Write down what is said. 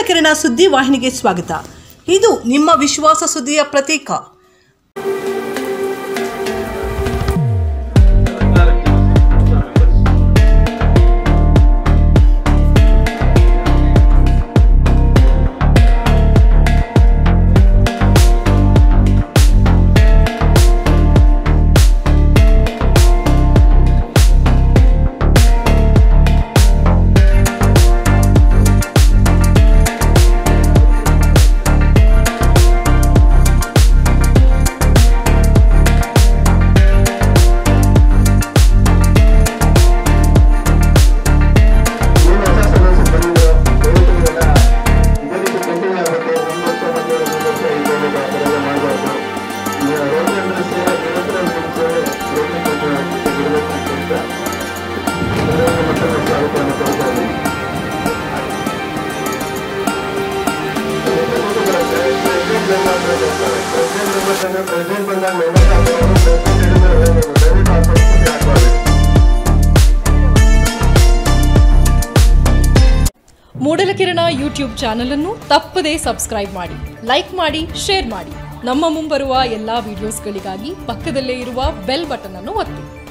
ಮೂಡಲಕಿರಣ ಸುದ್ದಿ ವಾಹಿನಿಗೆ ಸ್ವಾಗತ. ಇದು ನಿಮ್ಮ ವಿಶ್ವಾಸ ಸುದ್ದಿಯ ಪ್ರತೀಕ. ಮೂಡಲಕಿರಣ ಯೂಟ್ಯೂಬ್ ಚಾನೆಲ್ ಅನ್ನು ತಪ್ಪದೇ ಸಬ್ಸ್ಕ್ರೈಬ್ ಮಾಡಿ, ಲೈಕ್ ಮಾಡಿ, ಶೇರ್ ಮಾಡಿ. ನಮ್ಮ ಮುಂಬರುವ ಎಲ್ಲಾ ವಿಡಿಯೋಸ್ಗಳಿಗಾಗಿ ಪಕ್ಕದಲ್ಲೇ ಇರುವ ಬೆಲ್ ಬಟನ್ ಅನ್ನು ಒತ್ತಿ.